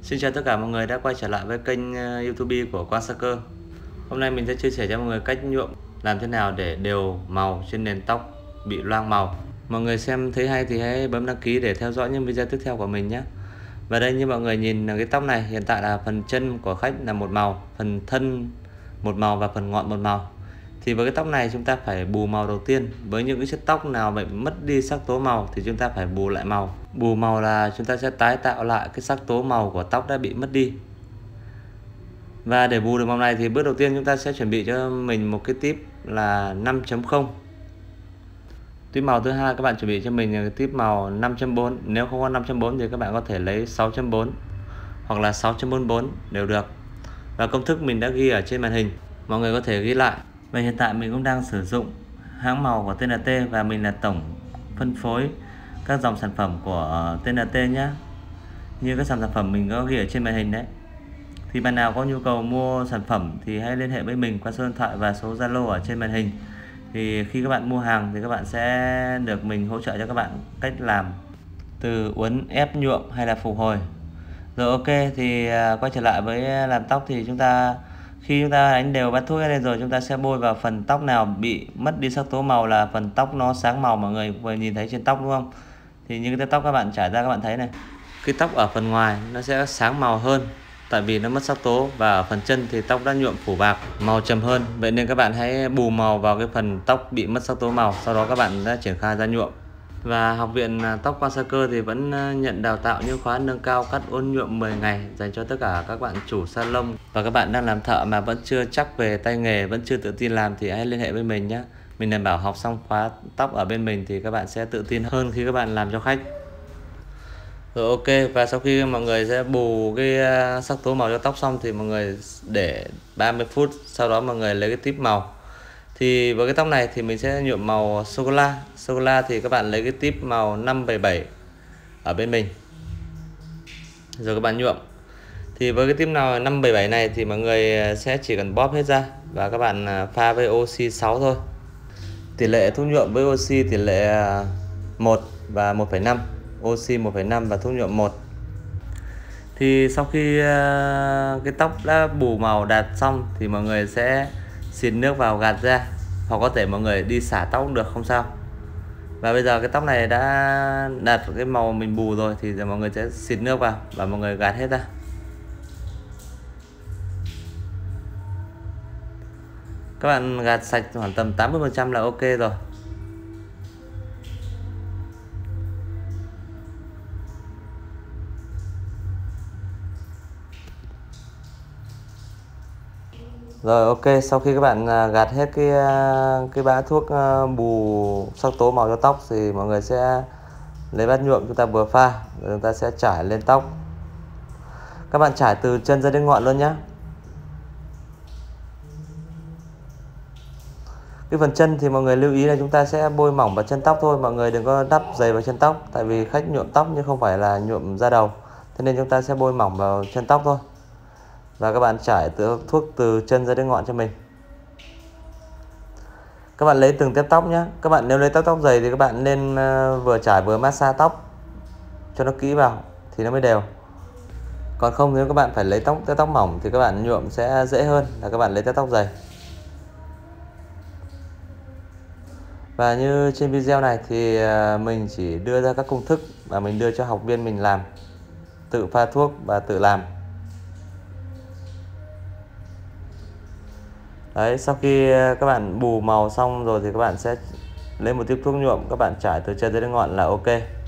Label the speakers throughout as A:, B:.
A: Xin chào tất cả mọi người đã quay trở lại với kênh YouTube của Quang Sa Cơ. Hôm nay mình sẽ chia sẻ cho mọi người cách nhuộm làm thế nào để đều màu trên nền tóc bị loang màu. Mọi người xem thấy hay thì hãy bấm đăng ký để theo dõi những video tiếp theo của mình nhé. Và đây như mọi người nhìn là cái tóc này hiện tại là phần chân của khách là một màu, phần thân một màu và phần ngọn một màu. Thì với cái tóc này chúng ta phải bù màu đầu tiên. Với những cái chiếc tóc nào bị mất đi sắc tố màu thì chúng ta phải bù lại màu. Bù màu là chúng ta sẽ tái tạo lại cái sắc tố màu của tóc đã bị mất đi. Và để bù được màu này thì bước đầu tiên chúng ta sẽ chuẩn bị cho mình một cái tip là 5.0. Tip màu thứ hai các bạn chuẩn bị cho mình là cái tip màu 5.4. Nếu không có 5.4 thì các bạn có thể lấy 6.4 hoặc là 6.44 đều được. Và công thức mình đã ghi ở trên màn hình, mọi người có thể ghi lại. Và hiện tại mình cũng đang sử dụng hãng màu của TNT và mình là tổng phân phối các dòng sản phẩm của TNT nhé. Như các sản phẩm mình có ghi ở trên màn hình đấy. Thì bạn nào có nhu cầu mua sản phẩm thì hãy liên hệ với mình qua số điện thoại và số Zalo ở trên màn hình. Thì khi các bạn mua hàng thì các bạn sẽ được mình hỗ trợ cho các bạn cách làm, từ uốn, ép, nhuộm hay là phục hồi. Rồi ok, thì quay trở lại với làm tóc thì khi chúng ta đánh đều bát thuốc lên rồi, chúng ta sẽ bôi vào phần tóc nào bị mất đi sắc tố màu là phần tóc nó sáng màu, mọi người vừa nhìn thấy trên tóc đúng không? Thì những cái tóc các bạn trải ra các bạn thấy này, cái tóc ở phần ngoài nó sẽ sáng màu hơn tại vì nó mất sắc tố, và ở phần chân thì tóc đã nhuộm phủ bạc, màu trầm hơn. Vậy nên các bạn hãy bù màu vào cái phần tóc bị mất sắc tố màu, sau đó các bạn đã triển khai ra nhuộm. Và học viện tóc Quang Sa Cơ thì vẫn nhận đào tạo những khóa nâng cao cắt uốn nhuộm 10 ngày dành cho tất cả các bạn chủ salon và các bạn đang làm thợ mà vẫn chưa chắc về tay nghề, vẫn chưa tự tin làm thì hãy liên hệ với mình nhé. Mình đảm bảo học xong khóa tóc ở bên mình thì các bạn sẽ tự tin hơn khi các bạn làm cho khách. Rồi ok, và sau khi mọi người sẽ bù cái sắc tố màu cho tóc xong thì mọi người để 30 phút, sau đó mọi người lấy cái tiếp màu. Thì với cái tóc này thì mình sẽ nhuộm màu sô cô la. Sô cô la thì các bạn lấy cái tip màu 577 ở bên mình, rồi các bạn nhuộm. Thì với cái tip nào 577 này thì mọi người sẽ chỉ cần bóp hết ra và các bạn pha với oxy 6 thôi. Tỷ lệ thuốc nhuộm với oxy tỷ lệ 1 và 1,5, oxy 1,5 và thuốc nhuộm 1. Thì sau khi cái tóc đã bù màu đạt xong thì mọi người sẽ xịt nước vào gạt ra, hoặc có thể mọi người đi xả tóc cũng được, không sao. Và bây giờ cái tóc này đã đạt cái màu mình bù rồi thì mọi người sẽ xịt nước vào và mọi người gạt hết ra. Các bạn gạt sạch khoảng tầm 80% là ok rồi. Rồi ok, sau khi các bạn gạt hết cái bã thuốc bù sắc tố màu cho tóc thì mọi người sẽ lấy bát nhuộm chúng ta vừa pha rồi chúng ta sẽ trải lên tóc. Các bạn trải từ chân ra đến ngọn luôn nhé. Cái phần chân thì mọi người lưu ý là chúng ta sẽ bôi mỏng vào chân tóc thôi, mọi người đừng có đắp dày vào chân tóc, tại vì khách nhuộm tóc nhưng không phải là nhuộm da đầu, thế nên chúng ta sẽ bôi mỏng vào chân tóc thôi. Và các bạn trải thuốc từ chân ra đến ngọn cho mình. Các bạn lấy từng tép tóc nhé. Các bạn nếu lấy tóc dày thì các bạn nên vừa trải vừa massage tóc cho nó kỹ vào thì nó mới đều. Còn không nếu các bạn phải lấy tép tóc mỏng thì các bạn nhuộm sẽ dễ hơn là các bạn lấy tép tóc dày. Và như trên video này thì mình chỉ đưa ra các công thức và mình đưa cho học viên mình làm, tự pha thuốc và tự làm. Đấy, sau khi các bạn bù màu xong rồi thì các bạn sẽ lấy một tiếp thuốc nhuộm, các bạn trải từ chân đến ngọn là ok.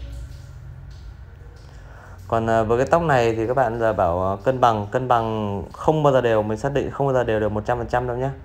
A: Còn với cái tóc này thì các bạn giờ bảo cân bằng không bao giờ đều, mình xác định không bao giờ đều được 100% đâu nhé.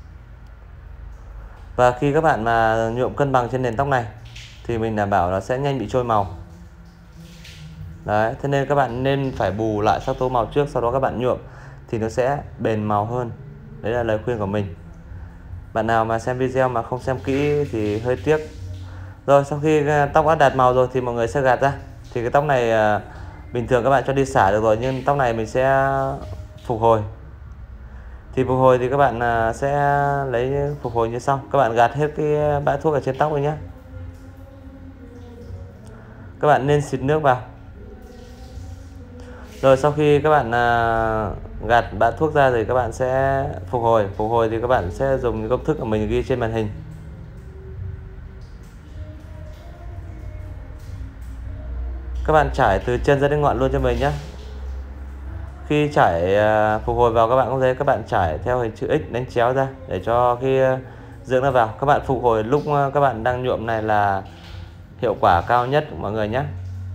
A: Và khi các bạn mà nhuộm cân bằng trên nền tóc này thì mình đảm bảo nó sẽ nhanh bị trôi màu. Đấy, thế nên các bạn nên phải bù lại sắc tố màu trước, sau đó các bạn nhuộm thì nó sẽ bền màu hơn. Đấy là lời khuyên của mình. Bạn nào mà xem video mà không xem kỹ thì hơi tiếc. Rồi sau khi tóc đã đạt màu rồi thì mọi người sẽ gạt ra. Thì cái tóc này bình thường các bạn cho đi xả được rồi, nhưng tóc này mình sẽ phục hồi. Thì phục hồi thì các bạn sẽ lấy phục hồi như sau. Các bạn gạt hết cái bã thuốc ở trên tóc rồi nhé. Các bạn nên xịt nước vào. Rồi sau khi các bạn gạt bã thuốc ra thì các bạn sẽ phục hồi thì các bạn sẽ dùng những công thức của mình ghi trên màn hình. Các bạn trải từ chân ra đến ngọn luôn cho mình nhé. Khi trải phục hồi vào, các bạn cũng thấy các bạn trải theo hình chữ X đánh chéo ra để cho khi dưỡng nó vào. Các bạn phục hồi lúc các bạn đang nhuộm này là hiệu quả cao nhất mọi người nhé.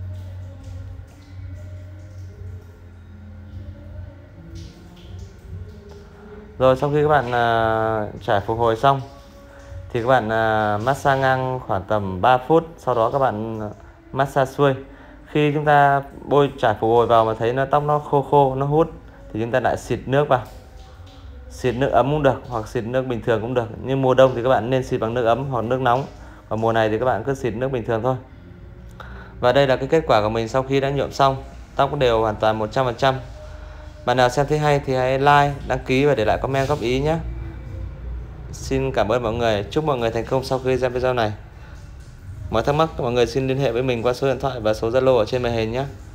A: Rồi sau khi các bạn trải phục hồi xong thì các bạn massage ngang khoảng tầm 3 phút, sau đó các bạn massage xuôi. Khi chúng ta bôi trải phục hồi vào mà thấy tóc nó khô nó hút thì chúng ta lại xịt nước vào. Xịt nước ấm cũng được hoặc xịt nước bình thường cũng được. Như mùa đông thì các bạn nên xịt bằng nước ấm hoặc nước nóng, còn mùa này thì các bạn cứ xịt nước bình thường thôi. Và đây là cái kết quả của mình sau khi đã nhuộm xong. Tóc đều hoàn toàn 100%. Bạn nào xem thấy hay thì hãy like, đăng ký và để lại comment góp ý nhé. Xin cảm ơn mọi người. Chúc mọi người thành công sau khi xem video này. Mọi thắc mắc mọi người xin liên hệ với mình qua số điện thoại và số Zalo ở trên màn hình nhé.